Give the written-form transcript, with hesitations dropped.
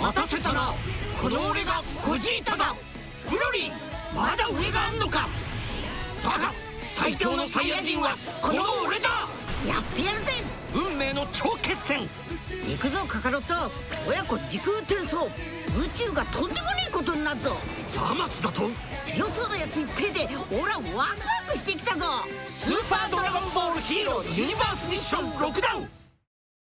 待たせたな。この俺がゴジータだ。ブロリー、まだ上があんのか。だが最強のサイヤ人はこの俺だ。 やってやるぜ。 運命の超決戦。 行くぞカカロット。親子時空転送。宇宙がとんでもねえことになるぞ。 ザーマスだと。 強そうなやついっぺいでオラワクワクしてきたぞ。 スーパードラゴンボールヒーローズユニバースミッション6弾。